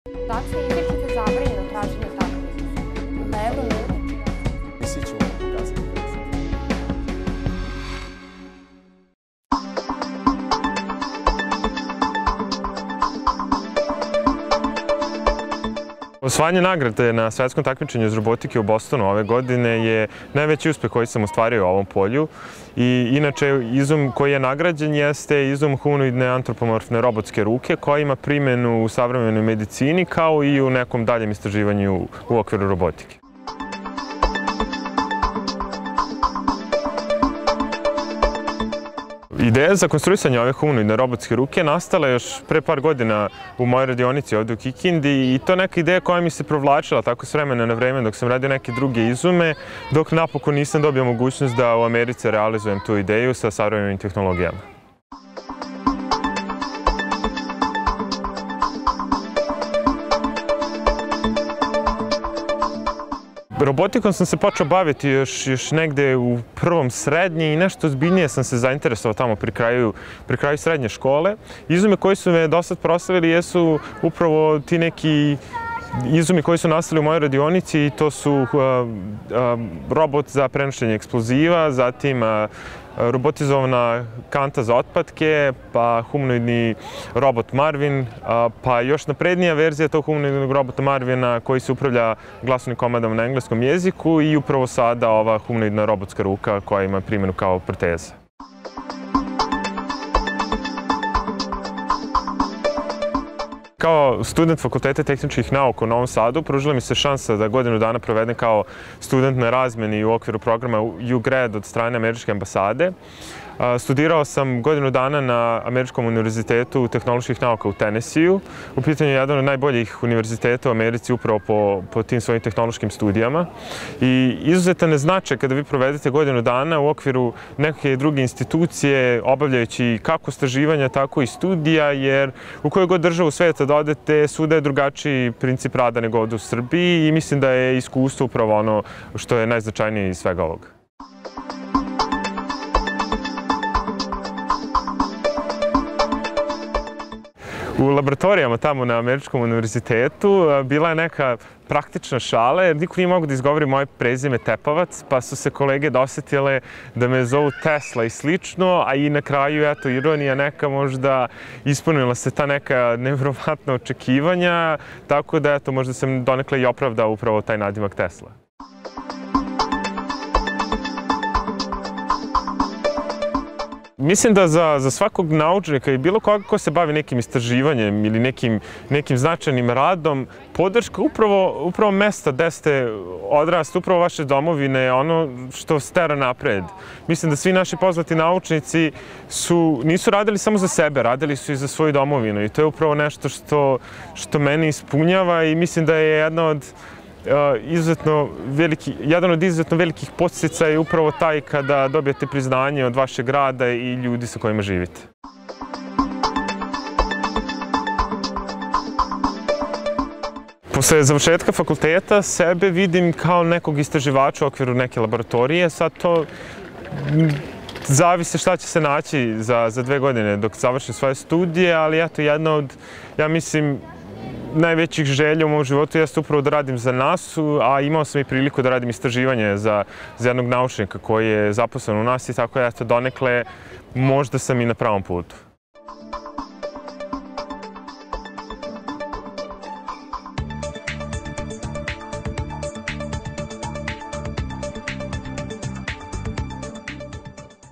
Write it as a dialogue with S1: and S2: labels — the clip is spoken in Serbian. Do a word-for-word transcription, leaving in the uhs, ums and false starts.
S1: Dakle, izričite zabranjeno traženje takvih. Pa evo ljudi.
S2: Mislit ćemo pokazati.
S3: Osvajanje nagrade na svetskom takmičenju iz robotike u Bostonu ove godine je najveći uspeh koji sam ostvario u ovom polju. I inače, izum koji je nagrađen jeste izum humanoidne antropomorfne robotske ruke koja ima primjenu u savremenoj medicini kao i u nekom daljem istraživanju u okviru robotike. Ideja za konstruisanje ove humanoidne robotske ruke nastala je još pre par godina u mojoj radionici ovdje u Kikindi i to je neka ideja koja mi se provlačila tako s vremena na vreme dok sam radio neke druge izume, dok napokon nisam dobio mogućnost da u Americi realizujem tu ideju sa savremenim tehnologijama. Robotikom sam se počeo baviti još, još negde u prvom srednji i nešto ozbiljnije sam se zainteresovao tamo pri kraju, pri kraju srednje škole. Izume koji su me do sad proslavili jesu upravo ti neki izumi koji su nastali u mojoj radionici i to su uh, uh, robot za prenošenje eksploziva, zatim uh, robotizovana kanta za otpadke, pa humanoidni robot Marvin, pa još naprednija verzija tog humanoidnog robota Marvina koji se upravlja glasovnim komadama na engleskom jeziku i upravo sada ova humanoidna robotska ruka koja ima primjenu kao proteza. Kao student Fakulteta tehničkih nauka u Novom Sadu pružila mi se šansa da godinu dana provedem kao student na razmeni u okviru programa U Grad od strane Američke ambasade. Studirao sam godinu dana na Američkom univerzitetu tehnoloških nauka u Tennesseeu. U pitanju je jedan od najboljih univerziteta u Americi upravo po, po tim svojim tehnološkim studijama. I izuzetan je značaj kada vi provedete godinu dana u okviru neke druge institucije, obavljajući kako istraživanja, tako i studija, jer u kojoj god državu sveta da odete, svuda je drugačiji princip rada nego ovdje u Srbiji i mislim da je iskustvo upravo ono što je najznačajnije iz svega ovoga. U laboratorijama tamo na Američkom univerzitetu bila je neka praktična šala jer niko nije mogao da izgovori moje prezime Tepavac, pa su se kolege dosetile da me zovu Tesla i slično, a i na kraju, eto, ironija neka možda ispunila se ta neka nevjerovatna očekivanja, tako da, eto, možda sam donekle i opravdao upravo taj nadimak Tesla. Mislim da za, za svakog naučnika i bilo koga ko se bavi nekim istraživanjem ili nekim, nekim značajnim radom, podrška upravo, upravo mesta gde ste odrasti, upravo vaše domovine je ono što stera napred. Mislim da svi naši poznati naučnici su, nisu radili samo za sebe, radili su i za svoju domovinu i to je upravo nešto što, što mene ispunjava i mislim da je jedna od Uh, izuzetno veliki, jedan od izuzetno velikih podsticaja je upravo taj kada dobijete priznanje od vašeg grada i ljudi sa kojima živite. Posle završetka fakulteta sebe vidim kao nekog istraživača u okviru neke laboratorije. Sad to zavise šta će se naći za, za dve godine dok završim svoje studije, ali eto, jedna od, ja mislim, najvećih želja u mom životu jeste upravo da radim za nasu, a imao sam i priliku da radim istraživanje za, za jednog naučnika koji je zaposlen u nasi, tako da eto, donekle možda sam i na pravom putu.